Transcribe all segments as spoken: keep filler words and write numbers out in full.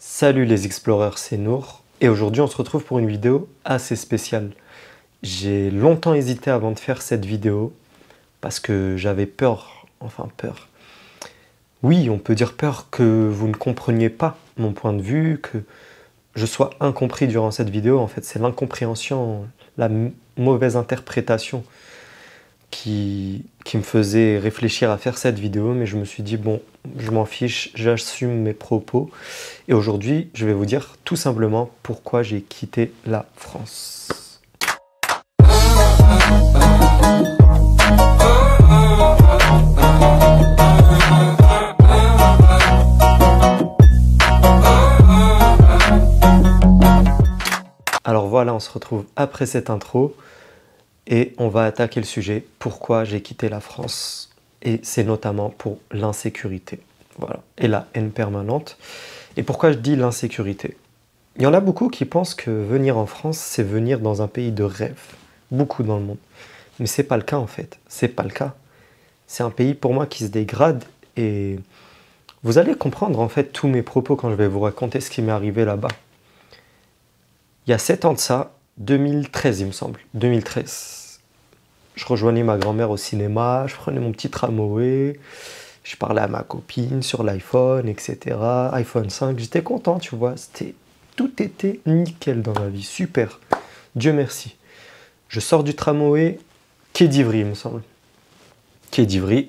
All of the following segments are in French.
Salut les exploreurs, c'est Nour et aujourd'hui on se retrouve pour une vidéo assez spéciale. J'ai longtemps hésité avant de faire cette vidéo parce que j'avais peur, enfin peur. Oui, on peut dire peur que vous ne compreniez pas mon point de vue, que je sois incompris durant cette vidéo. En fait, c'est l'incompréhension, la mauvaise interprétation qui, qui me faisait réfléchir à faire cette vidéo, mais je me suis dit bon, je m'en fiche, j'assume mes propos. Et aujourd'hui, je vais vous dire tout simplement pourquoi j'ai quitté la France. Alors voilà, on se retrouve après cette intro et on va attaquer le sujet, pourquoi j'ai quitté la France. Et c'est notamment pour l'insécurité, voilà, et la haine permanente. Et pourquoi je dis l'insécurité? Il y en a beaucoup qui pensent que venir en France, c'est venir dans un pays de rêve. Beaucoup dans le monde. Mais c'est pas le cas en fait. C'est pas le cas. C'est un pays pour moi qui se dégrade et vous allez comprendre en fait tous mes propos quand je vais vous raconter ce qui m'est arrivé là-bas. Il y a sept ans de ça, deux mille treize il me semble, deux mille treize. Je rejoignais ma grand-mère au cinéma, je prenais mon petit tramway, je parlais à ma copine sur l'iPhone, et cetera. iPhone cinq, j'étais content, tu vois. C'était, tout était nickel dans ma vie, super. Dieu merci. Je sors du tramway, quai d'Ivry, il me semble. Quai d'Ivry.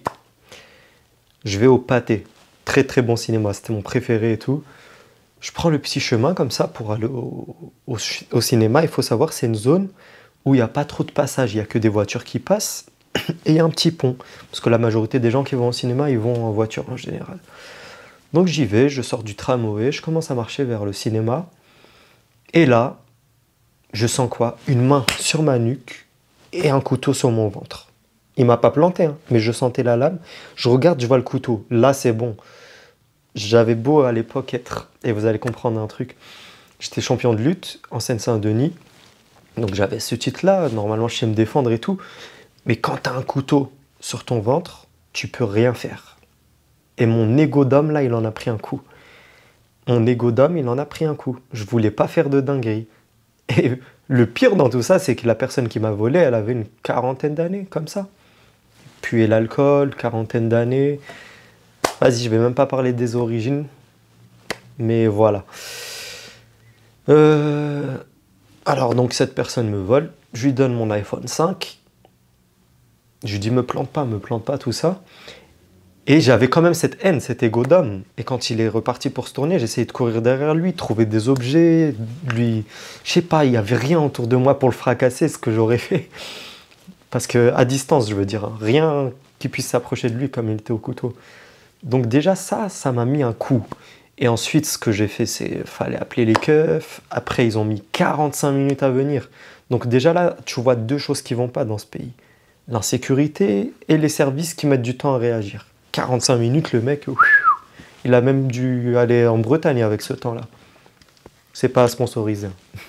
Je vais au Pâté. Très très bon cinéma, c'était mon préféré et tout. Je prends le petit chemin comme ça pour aller au, au, au cinéma. Il faut savoir, c'est une zone où il n'y a pas trop de passages, il n'y a que des voitures qui passent. Et il y a un petit pont, parce que la majorité des gens qui vont au cinéma, ils vont en voiture en général. Donc j'y vais, je sors du tramway, je commence à marcher vers le cinéma. Et là, je sens quoi? Une main sur ma nuque et un couteau sur mon ventre. Il m'a pas planté, hein, mais je sentais la lame. Je regarde, je vois le couteau. Là, c'est bon. J'avais beau à l'époque être, et vous allez comprendre un truc, j'étais champion de lutte en Seine-Saint-Denis. Donc j'avais ce titre-là, normalement je sais me défendre et tout. Mais quand tu as un couteau sur ton ventre, tu peux rien faire. Et mon ego d'homme, là, il en a pris un coup. Mon ego d'homme, il en a pris un coup. Je voulais pas faire de dinguerie. Et le pire dans tout ça, c'est que la personne qui m'a volé, elle avait une quarantaine d'années, comme ça. Puis l'alcool, quarantaine d'années. Vas-y, je vais même pas parler des origines. Mais voilà. Euh... Alors, donc, cette personne me vole. Je lui donne mon iPhone cinq. Je lui dis, me plante pas, me plante pas, tout ça. Et j'avais quand même cette haine, cet égo d'homme. Et quand il est reparti pour se tourner, j'essayais de courir derrière lui, trouver des objets, lui... Je sais pas, il n'y avait rien autour de moi pour le fracasser, ce que j'aurais fait. Parce que à distance, je veux dire, hein, rien qui puisse s'approcher de lui comme il était au couteau. Donc déjà, ça, ça m'a mis un coup. Et ensuite, ce que j'ai fait, c'est fallait appeler les keufs. Après, ils ont mis quarante-cinq minutes à venir. Donc déjà là, tu vois deux choses qui vont pas dans ce pays. L'insécurité et les services qui mettent du temps à réagir. quarante-cinq minutes, le mec, il a même dû aller en Bretagne avec ce temps-là. C'est pas sponsorisé.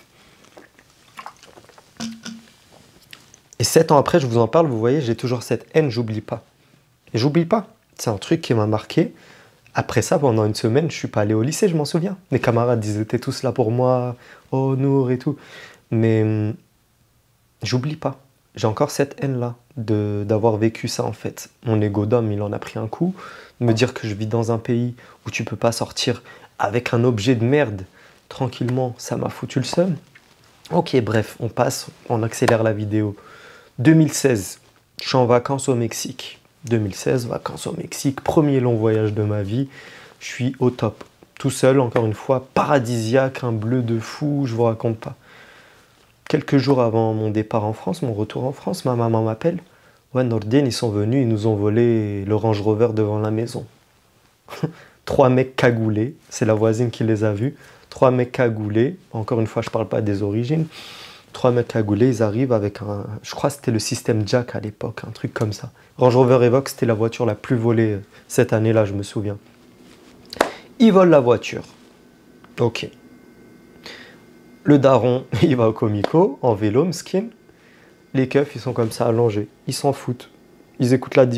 Et sept ans après, je vous en parle, vous voyez, j'ai toujours cette haine, j'oublie pas. Et j'oublie pas. C'est un truc qui m'a marqué. Après ça, pendant une semaine, je suis pas allé au lycée, je m'en souviens. Mes camarades, ils étaient tous là pour moi, oh Nour et tout. Mais hum, j'oublie pas. J'ai encore cette haine-là d'avoir vécu ça en fait. Mon ego d'homme, il en a pris un coup. De me dire que je vis dans un pays où tu peux pas sortir avec un objet de merde tranquillement, ça m'a foutu le seum. Ok, bref, on passe, on accélère la vidéo. deux mille seize, je suis en vacances au Mexique. deux mille seize, vacances au Mexique, premier long voyage de ma vie. Je suis au top. Tout seul, encore une fois, paradisiaque, un bleu de fou, je vous raconte pas. Quelques jours avant mon départ en France, mon retour en France, ma maman m'appelle. Ouais, Nordine, ils sont venus, ils nous ont volé le Range Rover devant la maison. Trois mecs cagoulés, c'est la voisine qui les a vus. Trois mecs cagoulés, encore une fois, je parle pas des origines. Trois mecs cagoulés, ils arrivent avec un... Je crois que c'était le système Jack à l'époque, un truc comme ça. Range Rover Evoque, c'était la voiture la plus volée cette année-là, je me souviens. Ils volent la voiture. Ok. Le daron, il va au comico, en vélo, m'skin. Les keufs, ils sont comme ça, allongés. Ils s'en foutent. Ils écoutent la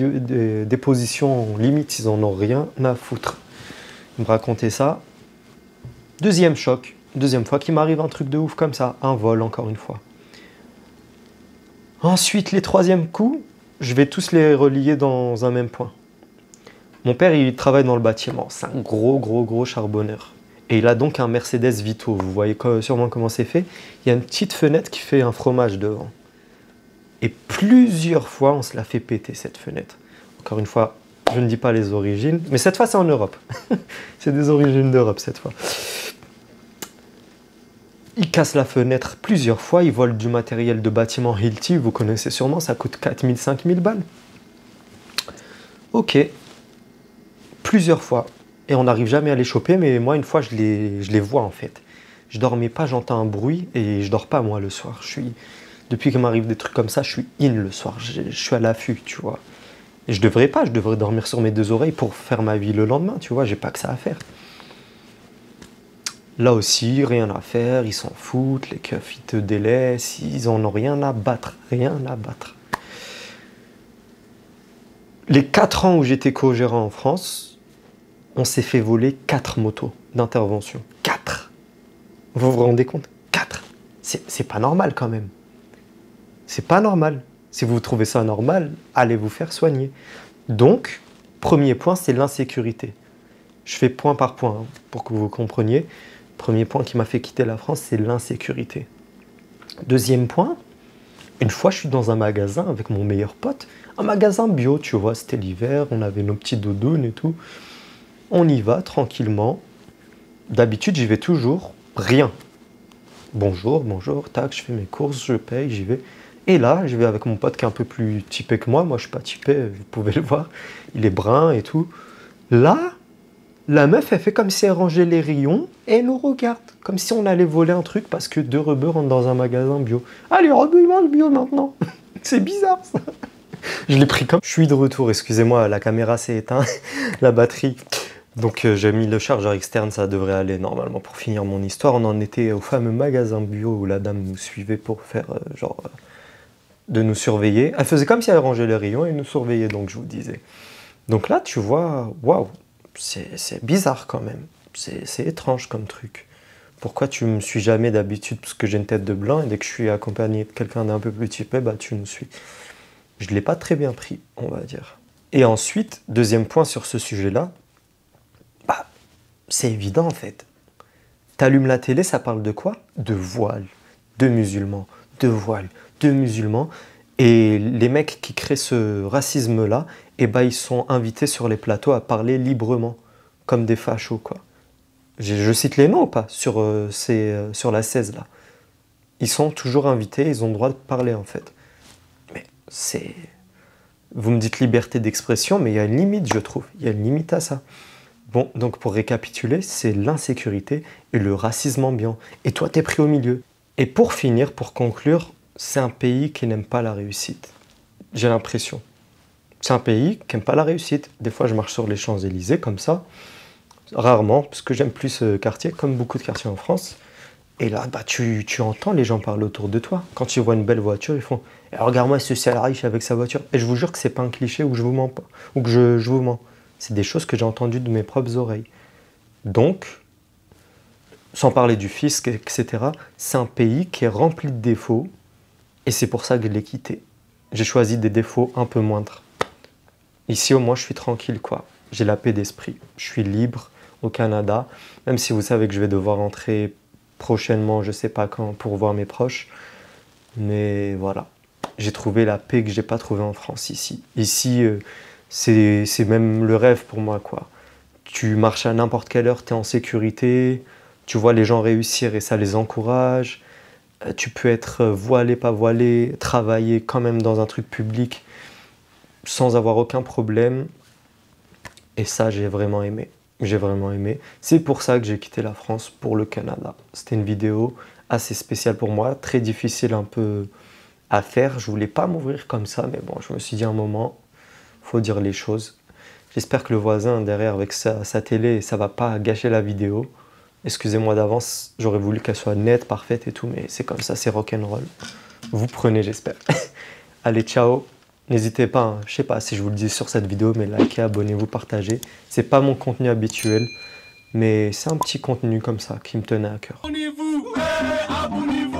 déposition, limite, ils en ont rien à foutre. Ils me racontaient ça. Deuxième choc, deuxième fois qu'il m'arrive un truc de ouf comme ça, un vol encore une fois. Ensuite, les troisièmes coups, je vais tous les relier dans un même point. Mon père, il travaille dans le bâtiment, c'est un gros, gros, gros charbonneur. Et il a donc un Mercedes Vito, vous voyez sûrement comment c'est fait. Il y a une petite fenêtre qui fait un fromage devant. Et plusieurs fois, on se l'a fait péter cette fenêtre. Encore une fois, je ne dis pas les origines, mais cette fois, c'est en Europe. C'est des origines d'Europe cette fois. Il casse la fenêtre plusieurs fois, il vole du matériel de bâtiment Hilti, vous connaissez sûrement, ça coûte quatre mille, cinq mille balles. Ok, plusieurs fois. Et on n'arrive jamais à les choper, mais moi, une fois, je les, je les vois en fait. Je dormais pas, j'entends un bruit et je dors pas moi le soir. Je suis, depuis qu'il m'arrive des trucs comme ça, je suis in le soir, je, je suis à l'affût, tu vois. Et je devrais pas, je devrais dormir sur mes deux oreilles pour faire ma vie le lendemain, tu vois, j'ai pas que ça à faire. Là aussi, rien à faire, ils s'en foutent, les keufs, ils te délaissent, ils en ont rien à battre, rien à battre. Les quatre ans où j'étais co-gérant en France, on s'est fait voler quatre motos d'intervention. quatre. Vous vous rendez compte? quatre. C'est pas normal quand même. C'est pas normal. Si vous trouvez ça normal, allez vous faire soigner. Donc, premier point, c'est l'insécurité. Je fais point par point, hein, pour que vous compreniez. Premier point qui m'a fait quitter la France, c'est l'insécurité. Deuxième point, une fois je suis dans un magasin avec mon meilleur pote, un magasin bio, tu vois, c'était l'hiver, on avait nos petits doudounes et tout. On y va tranquillement. D'habitude, j'y vais toujours, rien. Bonjour, bonjour, tac, je fais mes courses, je paye, j'y vais. Et là, je vais avec mon pote qui est un peu plus typé que moi. Moi, je suis pas typé, vous pouvez le voir. Il est brun et tout. Là, la meuf, elle fait comme si elle rangeait les rayons et elle nous regarde. Comme si on allait voler un truc parce que deux rebeux rentrent dans un magasin bio. Ah, les rebeux, ils mangent bio maintenant. C'est bizarre, ça. Je l'ai pris comme... Je suis de retour, excusez-moi, la caméra s'est éteinte, la batterie. Donc, euh, j'ai mis le chargeur externe, ça devrait aller normalement pour finir mon histoire. On en était au fameux magasin bio où la dame nous suivait pour faire, euh, genre, euh, de nous surveiller. Elle faisait comme si elle rangeait les rayons et nous surveillait, donc je vous disais. Donc là, tu vois, waouh. C'est bizarre quand même, c'est étrange comme truc. Pourquoi tu me suis jamais d'habitude parce que j'ai une tête de blanc et dès que je suis accompagné de quelqu'un d'un peu plus typé, bah tu me suis. Je ne l'ai pas très bien pris, on va dire. Et ensuite, deuxième point sur ce sujet-là, bah, c'est évident en fait. T'allumes la télé, ça parle de quoi? De voile, de musulmans, de voile, de musulmans. Et les mecs qui créent ce racisme-là, eh ben, ils sont invités sur les plateaux à parler librement, comme des fachos, quoi. Je, je cite les noms ou pas sur, euh, ces, euh, sur la seize, là. Ils sont toujours invités, ils ont le droit de parler, en fait. Mais c'est... Vous me dites liberté d'expression, mais il y a une limite, je trouve. Il y a une limite à ça. Bon, donc pour récapituler, c'est l'insécurité et le racisme ambiant. Et toi, t'es pris au milieu. Et pour finir, pour conclure, c'est un pays qui n'aime pas la réussite. J'ai l'impression. C'est un pays qui n'aime pas la réussite. Des fois, je marche sur les Champs-Élysées comme ça. Rarement, parce que j'aime plus ce quartier, comme beaucoup de quartiers en France. Et là, bah, tu, tu entends les gens parler autour de toi. Quand ils voient une belle voiture, ils font eh, « Regarde-moi ce salarié avec sa voiture ». Et je vous jure que c'est pas un cliché ou que je vous mens pas, ou que je, je vous mens. C'est des choses que j'ai entendues de mes propres oreilles. Donc, sans parler du fisc, et cetera, c'est un pays qui est rempli de défauts. Et c'est pour ça que je l'ai quitté. J'ai choisi des défauts un peu moindres. Ici, au moins, je suis tranquille, quoi. J'ai la paix d'esprit. Je suis libre au Canada, même si vous savez que je vais devoir rentrer prochainement, je sais pas quand, pour voir mes proches. Mais voilà, j'ai trouvé la paix que j'ai pas trouvée en France ici. Ici, euh, c'est même le rêve pour moi, quoi. Tu marches à n'importe quelle heure, tu es en sécurité, tu vois les gens réussir et ça les encourage. Tu peux être voilé, pas voilé, travailler quand même dans un truc public sans avoir aucun problème. Et ça, j'ai vraiment aimé. J'ai vraiment aimé. C'est pour ça que j'ai quitté la France pour le Canada. C'était une vidéo assez spéciale pour moi, très difficile un peu à faire. Je voulais pas m'ouvrir comme ça, mais bon, je me suis dit à un moment, faut dire les choses. J'espère que le voisin derrière avec sa, sa télé, ça va pas gâcher la vidéo. Excusez-moi d'avance, j'aurais voulu qu'elle soit nette, parfaite et tout, mais c'est comme ça, c'est rock'n'roll. Vous prenez, j'espère. Allez, ciao. N'hésitez pas, hein, je sais pas si je vous le dis sur cette vidéo, mais likez, abonnez-vous, partagez. C'est pas mon contenu habituel, Mais c'est un petit contenu comme ça qui me tenait à cœur. Abonnez-vous, ouais, abonnez-vous.